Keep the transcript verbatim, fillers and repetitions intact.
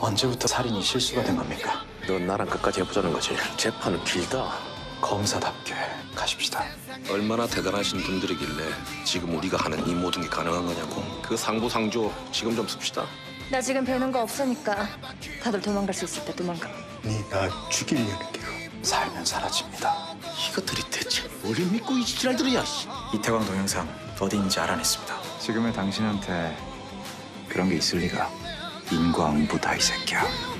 언제부터 살인이 실수가 된 겁니까? 넌 나랑 끝까지 해보자는 거지. 재판은 길다. 검사답게 가십시다. 얼마나 대단하신 분들이길래 지금 우리가 하는 이 모든 게 가능한 거냐고. 그 상부상조 지금 좀 씁시다. 나 지금 배우는 거 없으니까 다들 도망갈 수 있을 때 도망가. 네 나 죽이려는 게가. 살면 사라집니다. 이것들이 대체 뭘 믿고 이 지랄들이야. 이태광 동영상 어디 있는지 알아냈습니다. 지금의 당신한테 그런 게 있을 리가. 인과응보다 이 새끼야.